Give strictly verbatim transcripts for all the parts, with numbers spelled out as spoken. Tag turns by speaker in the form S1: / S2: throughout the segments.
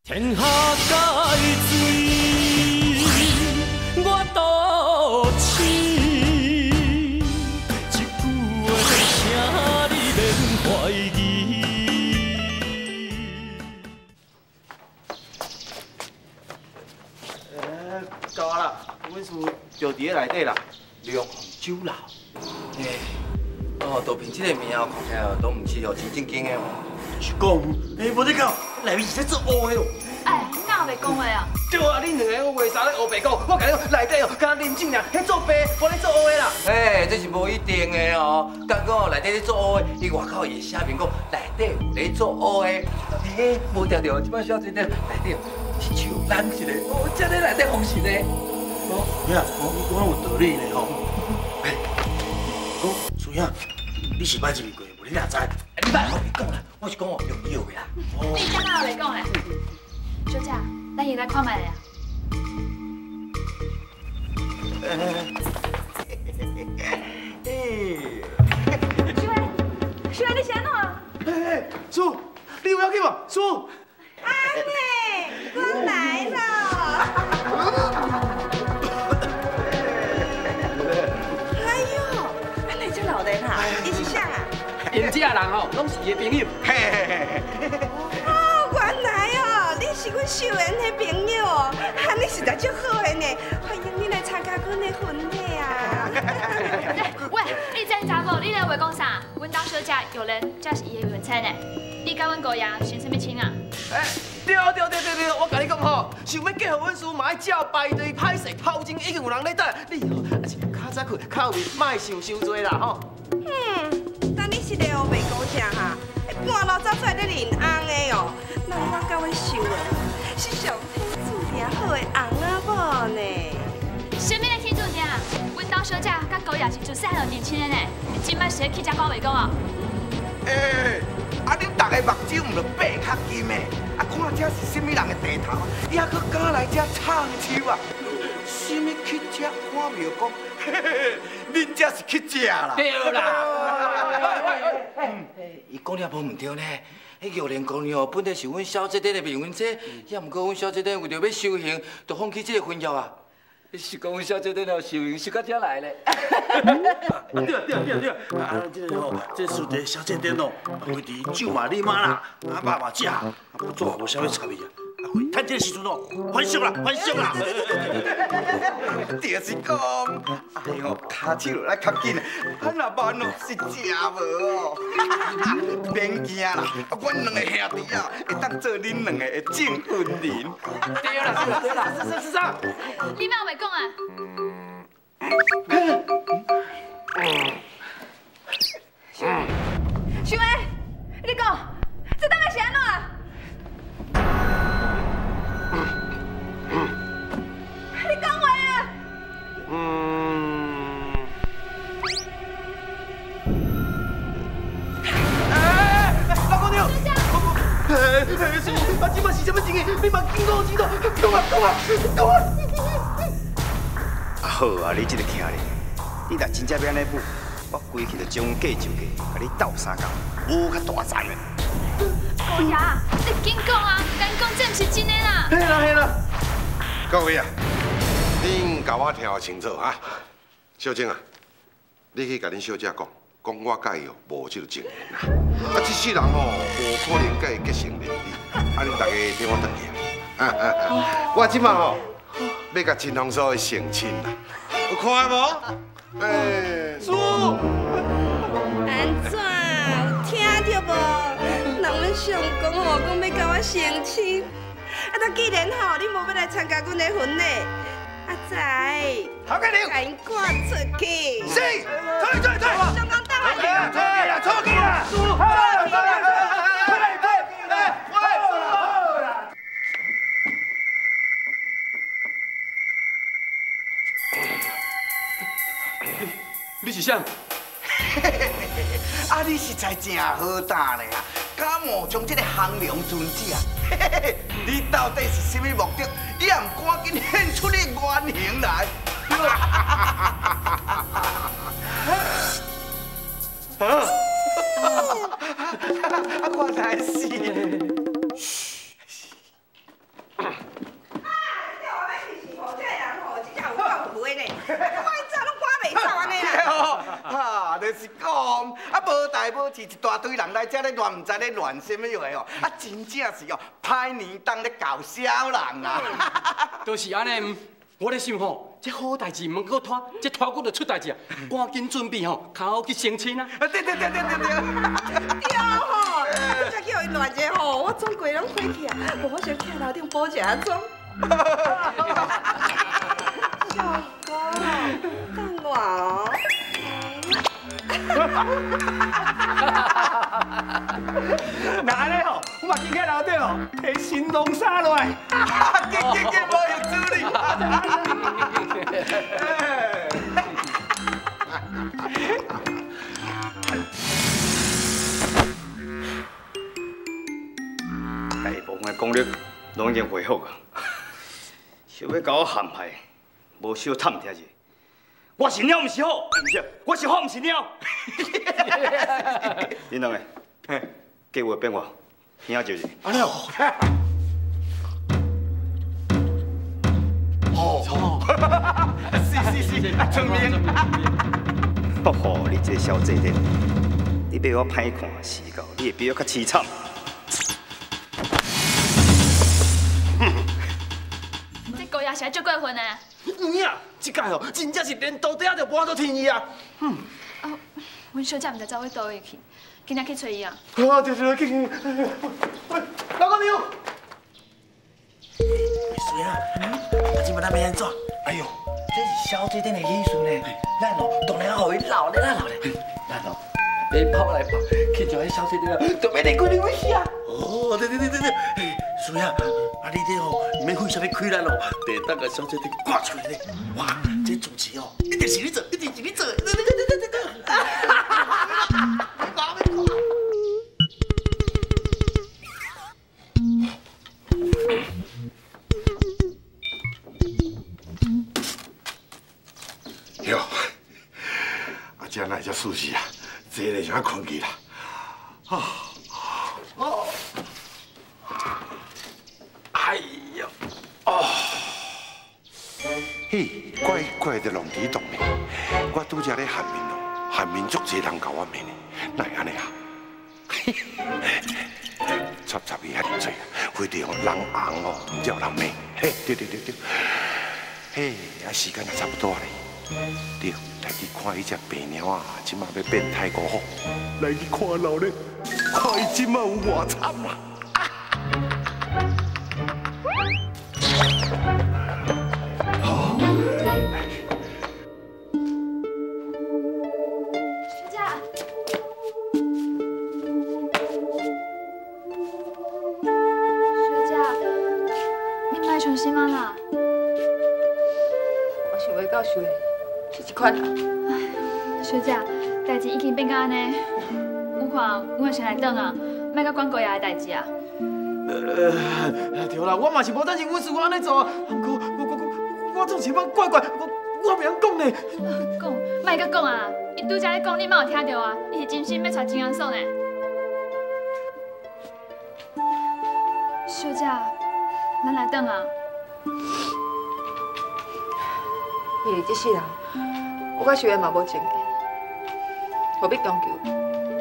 S1: 天下界水，我独痴。一句话，请你免怀疑。
S2: 诶，够啊啦，阮厝就伫咧内底啦，龙凤酒楼。
S3: 嘿，哦，杜平这个名哦，看起来哦，都唔是哦，真正经的哦。
S2: 是讲，诶，无得讲，内面是在做乌的哦。
S4: 哎，哪有袂讲话啊？
S2: 对啊，恁两个话啥咧黑白讲？我甲你讲，内底哦，敢啉酒尔，迄做白，无咧做黑啦。
S3: 嘿，这是无一定的哦。刚讲哦，内底咧做黑的，伊外口也写明讲内底有咧做黑的。嘿，无条条，即摆小姐咧内底是像人一个，哦，这咧内底风神呢。
S2: 哦，呀，你讲有道理咧吼。哎，讲苏兄，你是捌入去过，无你哪知？
S3: 你别跟伊讲啦，我是讲哦，用药的啦。
S4: 你刚哪有袂讲嘞？ 小姐，咱现在看卖呀。小妹，小妹，你是安怎啊？
S2: 哎，叔，你有要紧无？叔。
S5: 阿妹，我来了。哎呦，安尼这老人哈，你是啥啊？
S1: 因这人吼，拢是伊的朋友。
S2: 嘿嘿嘿嘿。
S5: 哦，原来哦，你是阮秀妍的朋友哦，哈，你实在足好的呢，欢迎你来参加阮的婚礼啊！
S4: 喂，你这查某，你来话讲啥？阮当小姐有人才是伊的原妻呢。你甲阮姑爷寻什么亲啊？
S2: 哎，对对对对对，我甲你讲吼，想要嫁互阮叔，嘛爱照排队歹势，头前已经有人咧等，你吼还是较早困，较有面，莫想伤多啦吼。
S5: 嗯，但你是个黑白狗只哈，半路走出来咧认翁的哦。 那我甲阮秀的是上天注定好的翁仔某呢。
S4: 什么的天注定？阮当小姐甲姑爷是自细汉就年轻的呢。你今摆是咧去食高话讲啊？
S6: 诶，啊恁大家目睭唔着白较金的，啊看这是什么人的地头，伊还佫敢来这唱秋啊？什么去吃看庙公？嘿嘿嘿，恁这是去吃啦？
S1: 对啦。
S3: 嗯，伊讲了无唔对呢。 迄玉莲姑娘哦，本来是阮小姐姐的面阮姐，也毋过阮小姐姐为着要修行，就放弃这个婚约啊。是讲阮小姐姐哦，修行修到这来咧。
S2: 对对对对，啊，这个吼，这属地小姐姐哦，规伫酒嘛啉嘛啦，啊肉嘛食，啊不做无啥物差别啊。啊，会趁这个时阵哦，翻俗啦，翻俗啦。
S6: 就是讲，哎呦，骹手来较紧，啊若慢哦是食无哦。免惊啦，阮两个兄弟啊，会当做恁两个的证婚人。
S1: 对啦，对啦，对啦，是是是啥？
S4: 你莫话讲啊！秀妹，你讲，这当个是安怎啊？你讲话啊！
S6: 嗯。
S2: 哎，老姑娘，哎哎，师傅，啊，这摆是什么情形？你嘛经过知道，讲啊讲啊讲啊！
S6: 啊好啊，你这个囝哩，你若真正要安尼舞，我规气就将阮嫁就嫁，甲你斗相共，无较大战的。
S4: 姑爷，你紧讲啊！敢讲这毋是真的啦？
S2: 嘿啦嘿啦。
S7: 各位啊，恁甲我听清楚哈，小姐啊，你去甲恁小姐讲，讲我甲伊哦无这个情缘啦。啊，这世人哦，无可能甲伊结成连理。啊，恁大家听我转去。我即马吼要甲真风所成亲啦，有看无？哎，
S2: 叔，
S5: 安怎有听到无？人们上讲哦，讲要甲我成亲。 啊！那既然吼，你无要来参加阮的婚礼，啊在，
S6: 头家娘，
S5: 赶赶出去！
S6: 是，出去出去出去！
S5: 上公等我。
S6: 出去啦！出去啦！
S2: 叔，快来来来来，
S1: 你是啥？
S6: 啊，你实在真好打呢啊！敢冒充这个降龙尊者，你到底是什么目的？你也唔赶紧现出你原形来！啊！啊！我才是。 是讲，啊无代无志一大堆人来遮咧乱，唔知咧乱什么话哦，啊真正是哦，歹年当咧搞小人啊！
S1: 都是安尼，我咧想吼，这好代志唔搁拖，这拖骨就出代志啊！赶紧准备吼，较好去相亲啊！
S6: 对对对对对对。
S5: 对吼，你才叫伊乱者吼，我总归拢回去啊，无我先徛楼顶补一下妆。小哥，等我哦。
S1: 那安尼吼，我嘛进去楼顶吼，摕新郎纱落来。
S6: 结结结，无有处理。
S8: 大部分的功力拢已经恢复啊，想要甲我陷害，无小探听者。我是鸟，毋是虎，毋是，我是虎，毋是鸟。恁两个，计划变化，听就是。
S6: 安尼哦。哦，是是是，聪明。
S8: 吼吼，你这小姐姐，你比我歹看死到，你会比我较凄惨。
S4: 这狗牙是来做过分的。
S1: 嗯呀，这届哦，真正是连刀底都搬到天去啊！嗯。
S4: 哦，阮小姐毋知走去倒位去，今仔去找伊啊。
S1: 啊，对对对，去去。喂，老公牛。
S2: 水啊，啊，今摆咱要安怎？
S3: 哎呦，这是小姐顶的意思呢。咱哦，当然互伊闹咧啦闹咧。咱哦，要跑来跑，去找迄小姐顶啊，就要你规定位死啊！
S2: 哦，对对对对对，嘿，水啊，啊你这吼免费啥物开咱哦，得当个小姐顶挂出来咧。哇，这主持哦，一定是你做，一定是你做。对对对对对对。
S7: 哟，啊，这哪会遮舒适啊？坐咧就要困去啦。啊，哦，哎呀，哦，嘿，怪怪的龙地洞呢。我拄则咧汉民哦，汉民足侪人甲我问呢，哪会安尼啊？插插伊遐尔多，非得吼人红哦，才有人骂。嘿，对对对对，嘿，啊时间也差不多咧。对，来去看伊只白鸟啊，即马要变太过好，来去看闹咧，看伊即马有偌惨啊！
S4: 小姐，小姐，你莫伤心啊啦。
S9: 我想袂到想的。是这款啊！
S4: 小姐，代志已经变到安尼，我看我要先来等啊，莫甲管过爷的代志啊。
S1: 呃，对啦，我嘛是无等是阮事我安尼做啊，不过我我我我总是要怪怪，我我袂晓讲呢。
S4: 讲，莫甲讲啊！伊拄则咧讲，你莫有听到啊？伊是真心要找金安嫂呢。小姐，咱来等啊！
S9: 因为这世人，我甲小燕嘛无情的，何必强求？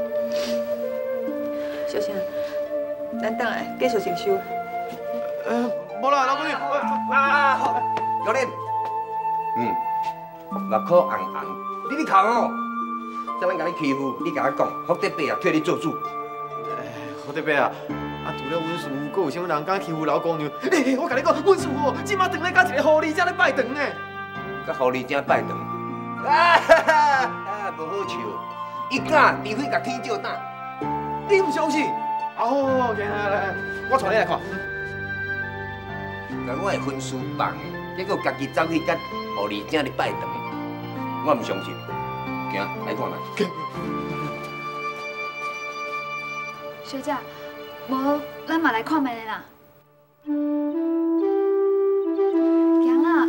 S9: 小青，咱等下继续进修。
S1: 呃，无啦，老公你
S3: 啊，好，教练，嗯，目眶红红，你你哭哦，啥人甲你欺负？你甲我讲，福德伯啊，替你做主。
S1: 好德伯啊，啊，除了阮师傅，阁有啥物人敢欺负老姑娘？诶，我甲你讲，阮师傅即马当咧甲一个狐狸精咧拜堂呢。
S3: 甲狐狸精拜堂，啊哈哈，啊无好笑，伊敢，除非甲天照打。
S1: 你唔相信？哦，来来来，我带你来看。
S3: 甲我的分数放的，结果家己走去甲狐狸精咧拜堂，我唔相信。行，来看来。
S4: 小姐，无，咱嘛来看卖啦。行啦。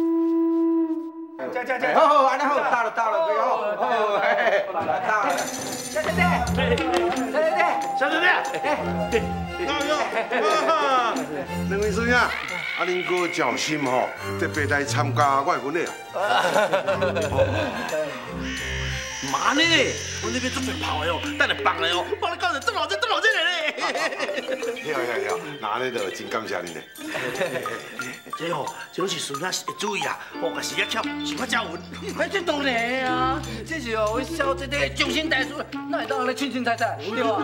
S3: 加加加！好好，安尼好，到了到了，对哦，好，嘿，到了到了。小姐姐，小姐姐，
S2: 小姐姐，哎，哎，
S7: 两位孙啊，啊，恁哥赵心吼，特别来参加我的婚礼。嗯，
S2: 妈呢？我那边做最跑的哦，等下放嘞哦，帮你搞成做老真做老真的嘞。
S7: 对啊对啊，那安尼就真感谢你嘞。
S2: 这哦，这拢是孙仔会注意啊，哦，也是也巧，是我教阮。
S3: 哎，这当然啊，这是哦，我小姐姐终身大事，哪会当安尼清清彩彩，对吧？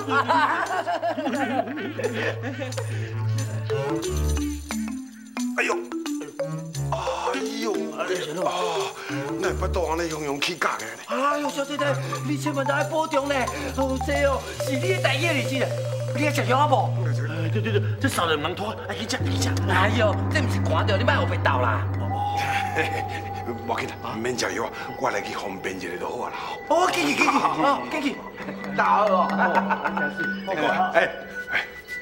S7: 哎呦，哎呦，啊，哪会巴肚安尼汹涌起价嘅？
S3: 哎呦，小姐姐，你千万要保重呢。哦，这哦是你的大爷日子啊，你爱食药啊无？
S2: 哎，对对对，这少人唔能拖，爱去食去食。
S3: 哎呦，这唔是寒着，你莫后背倒啦。
S7: 无要紧啦，唔免食药啊，我来去方便一下就好啊啦。
S3: 哦，进去进去，哦进去，倒哦。
S7: 哎哎。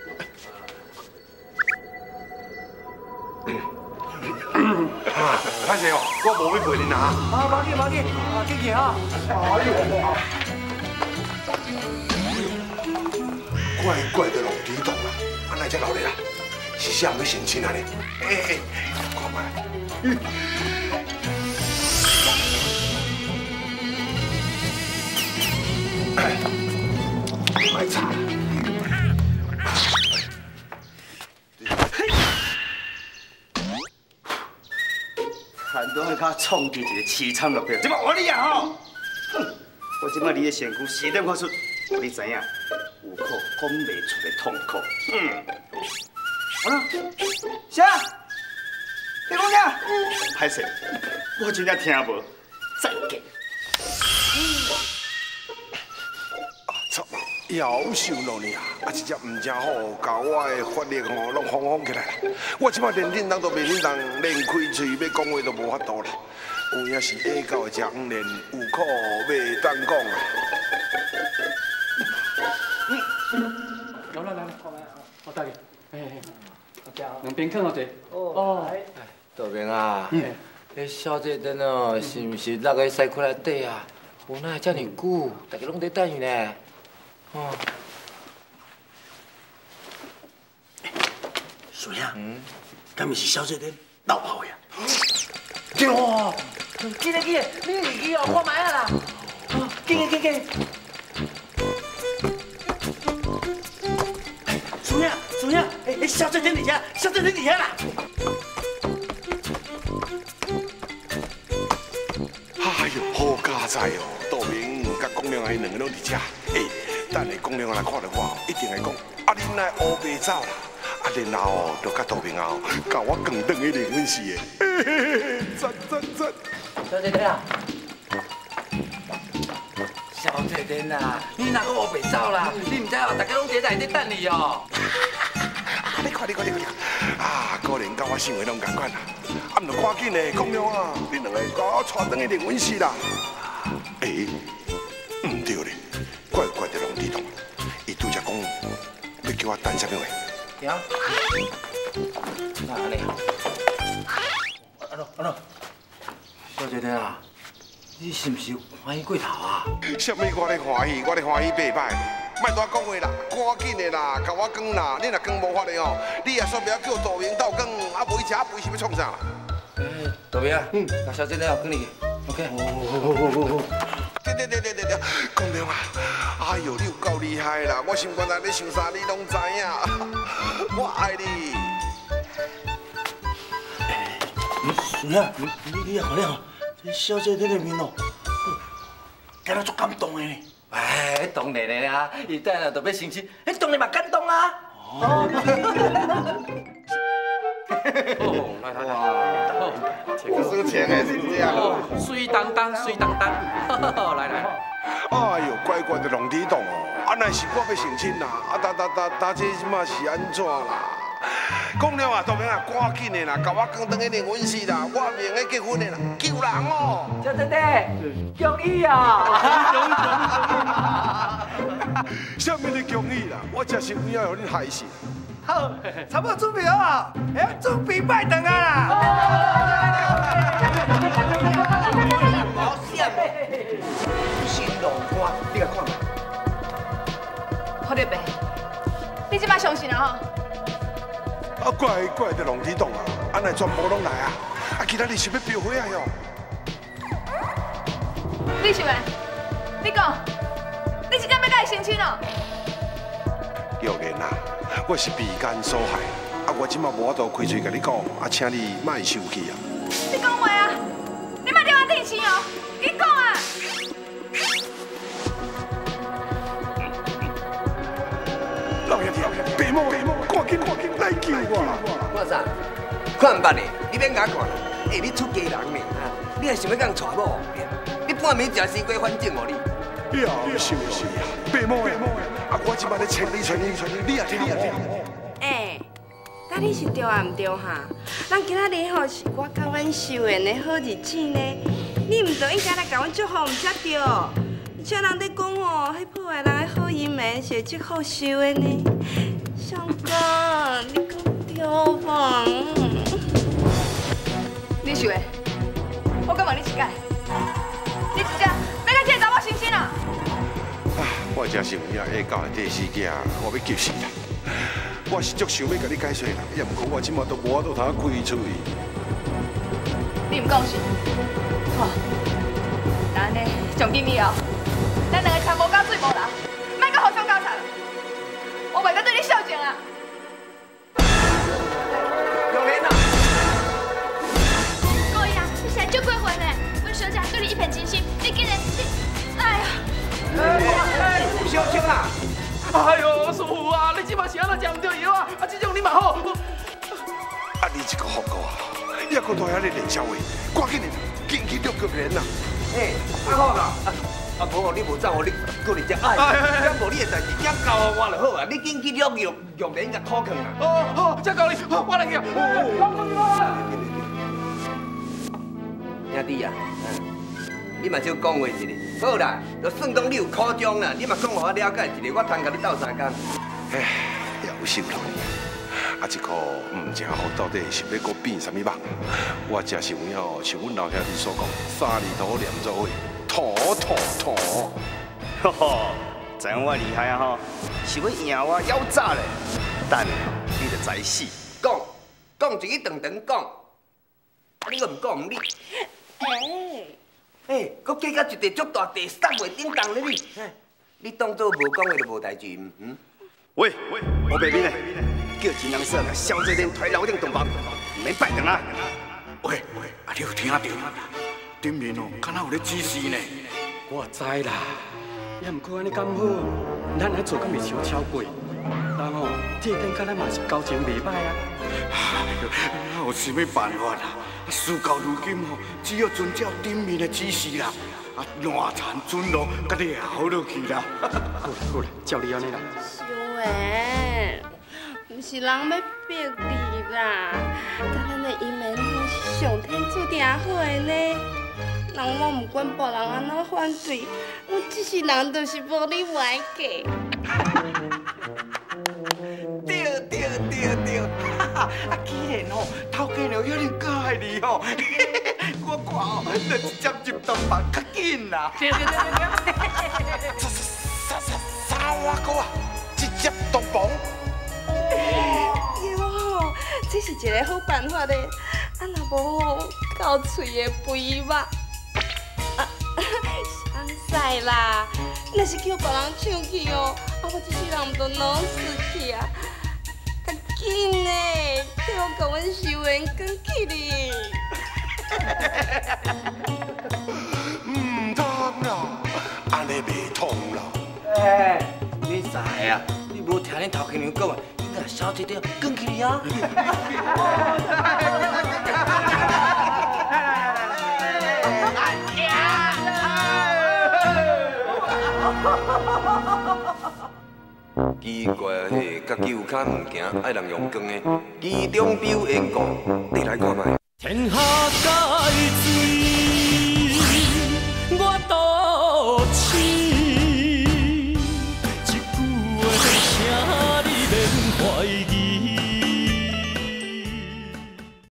S7: 啊，歹势哦，我无要陪你拿。
S3: 啊，冇紧冇紧，啊，进去哈。哎呦，
S7: 怪怪的龙地洞啊，安那只老咧啦，是啥人要成亲啊呢？哎哎，看卖。卖惨。
S8: 看到迄卡创起一个凄惨目标，即摆我你啊吼！我即摆你的身躯四点发出，你知影？有苦讲袂出的痛苦。嗯。好了，啥？你讲啥？歹势，我真正听无。再见。
S7: 操！夭寿咯你啊！啊，这只唔正好，甲我的法力吼拢放放起来啦。我即摆连叮当都袂叮当，连开嘴要讲话都无法度啦。有影是下到的只黄连，有苦袂当讲啊。
S10: 来来来，我带你。哎哎，两边看好者。哦。
S3: 大明啊，迄小姐等哦，是毋是落个西裤内底啊？有哪会遮尔久？大家拢在等伊呢。哦。
S2: 水啊，嗯，敢毋是小姐恁老婆呀？
S3: 对哦，记得记得，你入去哦，看卖啊啦。哦，紧紧紧紧。
S2: 水啊水啊，哎，小姐恁伫遐，小姐恁伫遐啦。
S7: 哎呦，好佳哉哦！道明甲公亮伊两个拢伫遮，哎，等下公亮来看到我，一定会讲，啊，恁来乌白走啦，啊，然后就甲道明后，甲我更长的灵魂是的，嘿嘿嘿，赞赞赞！
S3: 小姐姐啊，小姐姐啊，你哪个乌白走啦？你唔知哦，大家拢伫内底等你哦。
S7: 啊，你看你看你看你看，啊，果然甲我想的拢同款啦。啊，唔着赶紧的，公亮啊，你两个甲我带转去灵魂室啦。哎，唔对咧，怪怪的龙地洞，伊拄则讲要叫我等啥物话？
S3: 行。那安尼，安怎安怎？小姐姐啊，你是毋是欢喜过头啊？
S7: 啥物我咧欢喜，我咧欢喜拜拜。莫多讲话啦，赶紧的啦，甲我讲啦，你若讲无法的哦，你也说不要叫道明斗讲，啊无伊食肥是要创啥啦？
S3: 哎，道明啊，嗯，那小姐姐要跟你 ，OK。好好好好好好。对对对对对对，
S7: 公亮啊，哎呦，你有够厉害啦！我心肝内咧想啥，你拢知影。我爱你。
S2: 水啊，你你你也看了，这小姐姐的面哦，敢若足感动的呢。
S3: 哎，当然的啦，伊等下就要成亲，迄当然嘛感动啊。哦。哦，来来来，
S7: 这个收钱的是这样。
S3: 哦，水当当，水当当，来来。
S7: 哎呦，乖乖的龙地洞哦，啊，那是我要成亲啦，啊，哒哒哒哒，这即马是安怎啦？讲了啊，道明啊，赶紧的啦，甲我讲等去灵魂室啦，我明个结婚的啦，救人哦！
S3: 小姐姐，恭喜啊！
S7: 什么的恭喜啦？我真是有影互恁害死。
S6: 好，差不多准备好啊，哎，准备拜堂啊啦！
S3: 好险！新郎官，你来看。
S9: 好弟伯，你即摆相信啊吼？
S7: 啊，怪怪的龙地洞啊，安尼全部拢来啊！啊，其他你是要标火啊哟？
S9: 你是咪？ 你讲，你是敢要甲伊成亲哦？
S7: 玉莲啊，我是被奸所害，啊，我即马无法度开嘴甲你讲，啊，请你莫生气啊。
S9: 你讲话啊！你莫对我提醒哦！你讲啊！
S7: 老爷爷，爸母，爸母，赶紧赶紧来救我！
S3: 我啥？看唔捌呢？你免甲看啦。哎，你出家人呢？啊，你还想要讲娶某？你半暝食西瓜反正哦你。
S7: 要休息啊，爸母啊！啊，我即摆咧请你请你请你，你也听我。
S5: 哎，那你是对啊唔对哈？咱今仔日吼是我甲阮秀妍的好日子呢，你唔着应该来甲阮祝福唔才对。而且人伫讲吼，迄破坏人的好姻缘是祝福秀的呢。相公，你讲对无？
S9: 李秀妍，我敢问你一解，你真正要甲这个查某成亲啊？
S7: 啊，我真是有影下教的第四囝，我要急死啦！我是足想要甲你解释啦，也毋过我即马都无法度通开嘴。
S9: 你唔讲是？好，那安尼从今以后，咱两个才无交水无啦，莫搁互相交叉了。我袂搁对你孝敬啦。
S3: 玉莲啊！
S4: 高阳，你现在就过分呢！阮小姐对你一片真心，你竟然你，哎呀！
S6: 哎，有小青啊！
S10: 哎呦，师傅啊，你即马是安怎食唔着药啊？啊，这种你嘛好。
S7: 啊，你这个福哥啊，也搁在遐咧练笑话，赶紧的，紧去录玉莲啦！
S3: 哎，啊好啦，啊无你无走，你过来只哎，咱无你的代志，只交我就好啊！你紧去录玉玉莲甲土坑啦。
S10: 哦好，这交你，我来去。
S3: 兄弟啊，你嘛少讲话一个。好啦，就算讲你有苦衷啦，你嘛讲互我了解一下，我通甲你斗三工。
S7: 唉，夭寿了。啊，这个唔正好，到底是要搁变什么梦？我真是有影哦，像阮老兄弟所讲，三里土连做伙，土土土。
S8: 吼吼，知影我厉害啊吼，是要赢我妖诈嘞。等下你就知死。
S3: 讲讲一个长长讲，啊你个唔讲唔理。
S5: 哎。
S3: 哎，佮加甲一块足大地塞袂顶动咧你，你当做无讲话就无代志，嗯嗯。
S8: 喂喂，我白面嘞，叫真人说甲小姐恁推楼顶洞房，唔免拜堂啊。
S6: 喂喂，啊你有听到？顶面哦，敢若有咧指示呢。
S10: 我知啦，也毋过安尼咁好，咱爱做敢袂伤超过。人哦，这顶甲咱嘛是交情袂歹啊。
S6: 哪有啥物办法啦？事到如今吼，只要遵照顶面的指示啦，啊，乱残准落，甲你好落去啦。
S10: 好啦好啦，照你安尼啦。
S5: 秀妍，唔是人要逼你啦，但咱的姻缘吼是上天注定好的呢。人我唔管别人安怎反对，我这世人就是无你歪嫁。
S6: 对对对对，啊，既然吼头家了遐尼介意吼，我看哦，就直接入洞房较紧啦。对对对对。三三三万个啊，直接洞房。
S5: 对吼，这是一个好办法嘞。啊，若无吼，到嘴的肥肉。啊，伤晒啦！若是叫别人唱去哦，啊，我这世人唔都老死去啊！较紧嘞，替我甲阮秀妍讲起哩。
S7: 唔通啦，安尼袂通啦。
S3: 哎，你知啊？你无听恁头家娘讲啊？应该小姐姐讲起哩啊！奇怪嘿，家己有脚唔行，爱人用光的，其中表演讲，你来看卖。
S11: 天下界水。